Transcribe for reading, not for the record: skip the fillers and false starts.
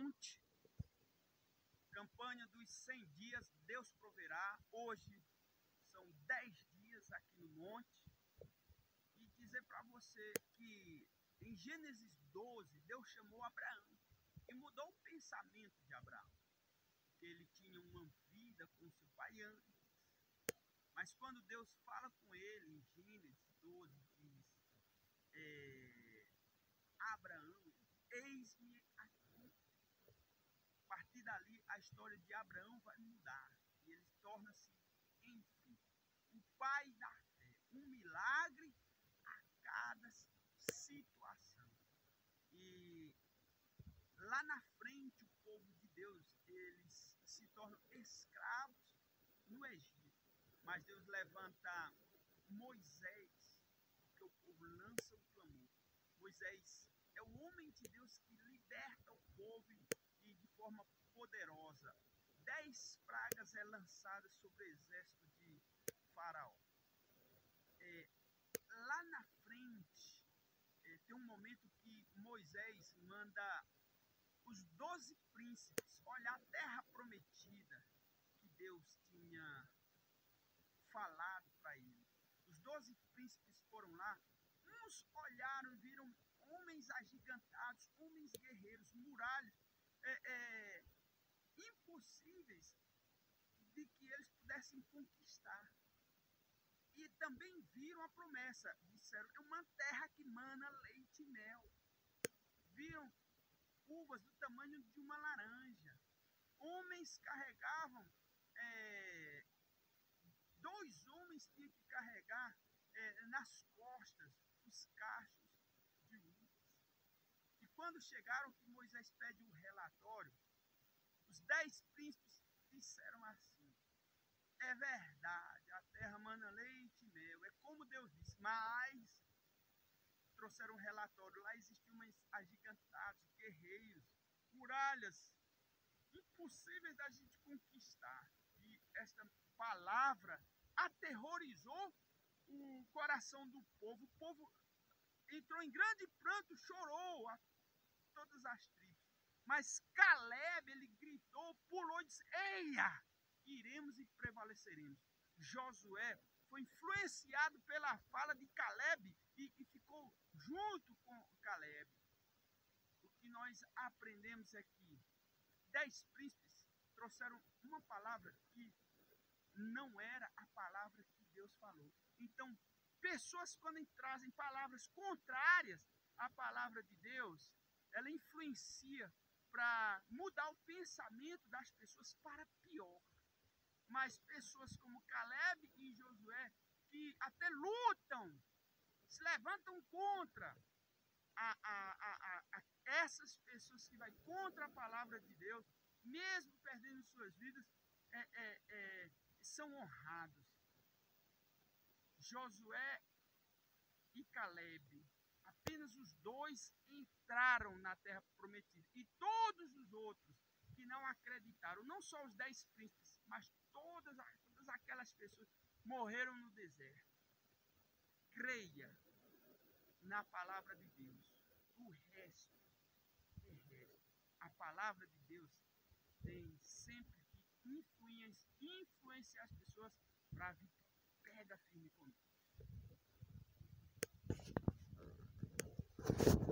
monte, campanha dos 100 dias, Deus proverá. Hoje são 10 dias aqui no monte. E dizer para você que em Gênesis 12, Deus chamou Abraão e mudou o pensamento de Abraão. Porque ele tinha uma vida com seu pai antes. Mas quando Deus fala com ele em Gênesis 12, diz: Abraão, eis-me aqui. A partir dali, a história de Abraão vai mudar. E ele torna-se, enfim, o pai da fé. Um milagre a cada situação. E lá na frente, o povo de Deus, eles se tornam escravos no Egito. Mas Deus levanta Moisés, porque o povo lança o clamor. Moisés é o homem de Deus que liberta o povo e de forma poderosa. 10 pragas é lançadas sobre o exército de Faraó. Lá na frente, tem um momento que Moisés manda os 12 príncipes olhar a terra prometida que Deus tinha falado para ele. Os 12 príncipes foram lá, uns olharam e viram homens agigantados, homens guerreiros, muralhas impossíveis de que eles pudessem conquistar. E também viram a promessa, disseram, é uma terra que mana leite e mel. Viram uvas do tamanho de uma laranja. Homens carregavam, 2 homens tinham que carregar nas costas os cachos de uvas. E quando chegaram que Moisés pede um relatório, os 10 príncipes disseram assim: é verdade, a terra mana leite e mel, é como Deus disse, mas trouxeram um relatório, lá existiam agigantados, guerreiros, muralhas impossíveis da gente conquistar. E esta palavra aterrorizou o coração do povo. O povo entrou em grande pranto, chorou a todas as tribos. Mas Caleb, ele gritou, pulou e disse: eia, iremos e prevaleceremos. Josué foi influenciado pela fala de Caleb e ficou junto com Caleb. O que nós aprendemos é que 10 príncipes trouxeram uma palavra que não era a palavra que Deus falou. Então, pessoas quando trazem palavras contrárias à palavra de Deus, ela influencia para mudar o pensamento das pessoas para pior. Mas pessoas como Caleb e Josué, que até lutam, se levantam contra essas pessoas que vão contra a palavra de Deus, mesmo perdendo suas vidas, são honrados. Josué e Caleb, apenas os 2 entraram na terra prometida. E todos os outros que não acreditaram, não só os 10 príncipes, mas todas aquelas pessoas morreram no deserto. Creia na palavra de Deus. O resto é resto. A palavra de Deus tem sempre que influenciar as pessoas para a vitória. Pega firme comigo.